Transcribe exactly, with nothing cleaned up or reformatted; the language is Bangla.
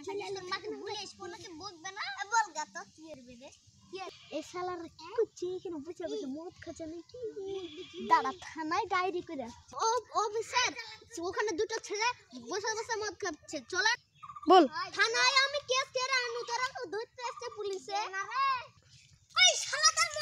পুলিশ কোনকে বকবে না বল গা তো কি এর বেরে এই শালার কি করছে এখানে বসে বসে মদ খাচ্ছে নাকি দাঁড়া থানায় ডায়েরি করে ও অফিসার ওখানে দুটো ছেলে বসে বসে মদ খাচ্ছে চল বল থানায় আমি কেস করে আনু তোরা তো ধরতে আসছে পুলিশে না রে ওই শালা তার